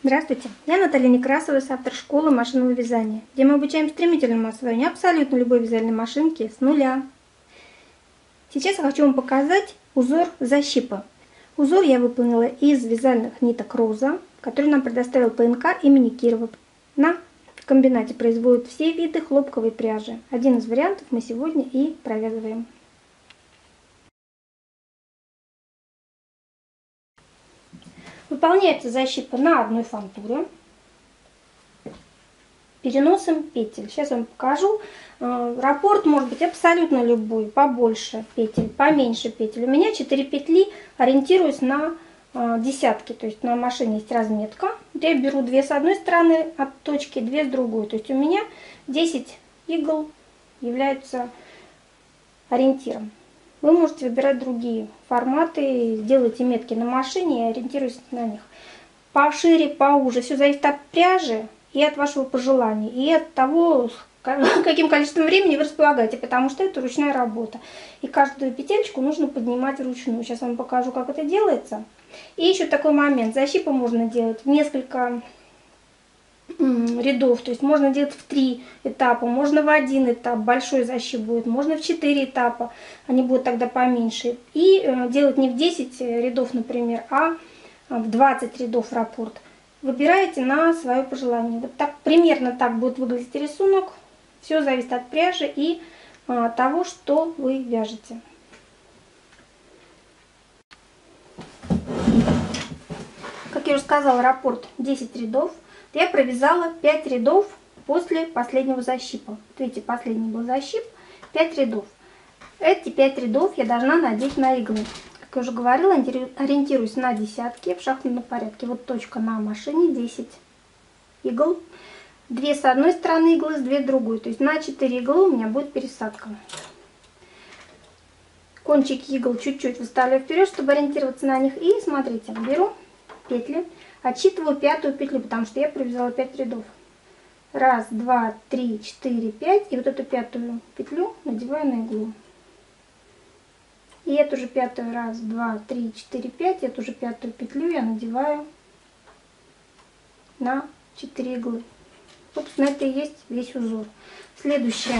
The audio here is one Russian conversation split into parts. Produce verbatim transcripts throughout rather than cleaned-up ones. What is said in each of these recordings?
Здравствуйте, я Наталья Некрасова, автор школы машинного вязания, где мы обучаем стремительному освоению абсолютно любой вязальной машинки с нуля. Сейчас я хочу вам показать узор защипа. Узор я выполнила из вязальных ниток Роза, который нам предоставил ПНК имени Кирова. На комбинате производят все виды хлопковой пряжи. Один из вариантов мы сегодня и провязываем. Выполняется защипа на одной фантуре переносом петель. Сейчас я вам покажу. Раппорт может быть абсолютно любой, побольше петель, поменьше петель. У меня четыре петли, ориентируюсь на десятки, то есть на машине есть разметка. Я беру две с одной стороны от точки, две с другой. То есть у меня десять игл являются ориентиром. Вы можете выбирать другие форматы, делайте метки на машине и ориентируйтесь на них. Пошире, поуже, все зависит от пряжи и от вашего пожелания, и от того, каким количеством времени вы располагаете, потому что это ручная работа. И каждую петельку нужно поднимать вручную. Сейчас вам покажу, как это делается. И еще такой момент. Защипы можно делать в несколько рядов, то есть можно делать в три этапа, можно в один этап, большой защип будет, можно в четыре этапа, они будут тогда поменьше. И э, делать не в десять рядов, например, а в двадцать рядов раппорт. Выбираете на свое пожелание. Вот так, примерно так будет выглядеть рисунок. Все зависит от пряжи и э, того, что вы вяжете. Как я уже сказала, раппорт десять рядов. Я провязала пять рядов после последнего защипа. Вот видите, последний был защип, пять рядов. Эти пять рядов я должна надеть на иглы. Как я уже говорила, ориентируюсь на десятки в шахматном порядке. Вот точка на машине, десять игл. две с одной стороны иглы, с две с другой. То есть на четыре иглы у меня будет пересадка. Кончики игл чуть-чуть выставляю вперед, чтобы ориентироваться на них. И смотрите, беру петли. Отсчитываю пятую петлю, потому что я провязала пять рядов. Раз, два, три, четыре, пять. И вот эту пятую петлю надеваю на иглу. И эту же пятую, раз, два, три, четыре, пять. Эту же пятую петлю я надеваю на четыре иглы. Собственно, это и есть весь узор. Следующая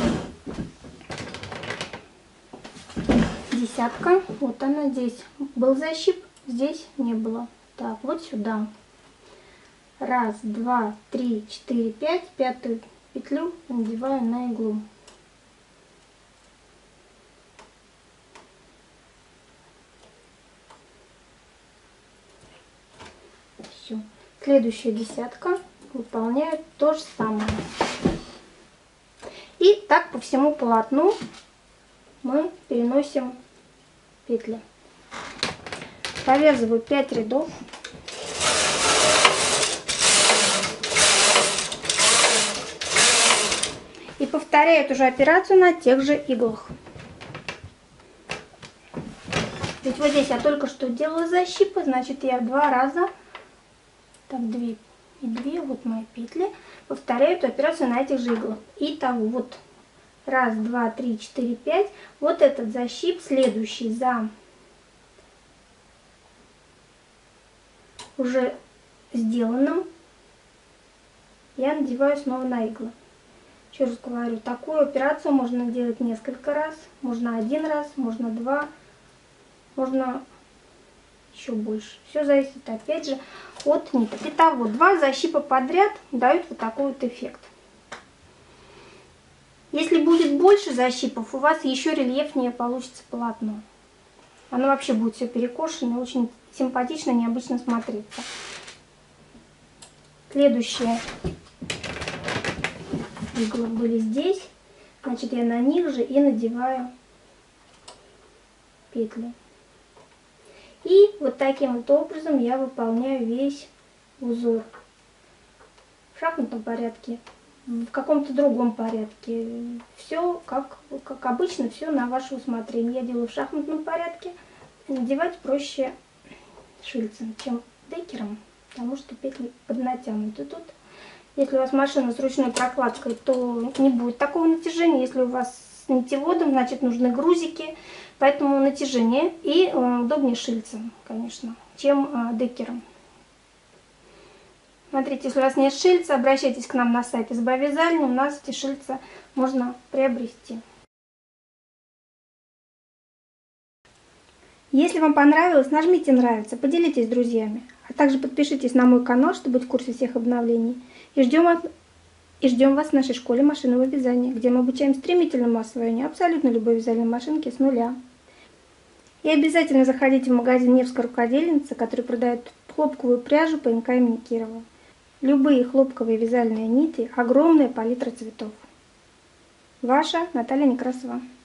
десятка. Вот она здесь. Был защип, здесь не было. Так, вот сюда. Раз, два, три, четыре, пять. Пятую петлю надеваю на иглу. Все. Следующая десятка. Выполняю то же самое. И так по всему полотну мы переносим петли. Провязываю пять рядов. И повторяю эту же операцию на тех же иглах. Ведь вот здесь я только что делала защипы, значит я два раза, так, две и две, вот мои петли, повторяю эту операцию на этих же иглах. Итого, вот раз, два, три, четыре, пять. Вот этот защип, следующий за уже сделанным, я надеваю снова на иглы. Еще раз говорю, такую операцию можно делать несколько раз, можно один раз, можно два, можно еще больше. Все зависит опять же от ниток. Итого, два защипа подряд дают вот такой вот эффект. Если будет больше защипов, у вас еще рельефнее получится полотно. Оно вообще будет все перекошено, очень симпатично, необычно смотреться. Следующие иглы были здесь. Значит, я на них же и надеваю петли. И вот таким вот образом я выполняю весь узор. В шахматном порядке, в каком-то другом порядке. Все как, как обычно, все на ваше усмотрение. Я делаю в шахматном порядке. Надевать проще шильцем, чем декером, потому что петли поднатянуты тут. Если у вас машина с ручной прокладкой, то не будет такого натяжения. Если у вас с нитеводом, значит нужны грузики, поэтому натяжение и удобнее шильцем, конечно, чем декером. Смотрите, если у вас нет шильца, обращайтесь к нам на сайт изба вязальни, у нас эти шильца можно приобрести. Если вам понравилось, нажмите нравится, поделитесь с друзьями, а также подпишитесь на мой канал, чтобы быть в курсе всех обновлений. И ждем, от... и ждем вас в нашей школе машинного вязания, где мы обучаем стремительному освоению абсолютно любой вязальной машинки с нуля. И обязательно заходите в магазин Невская рукодельница, который продает хлопковую пряжу по эн ка имени Кирова. Любые хлопковые вязальные нити, огромная палитра цветов. Ваша Наталья Некрасова.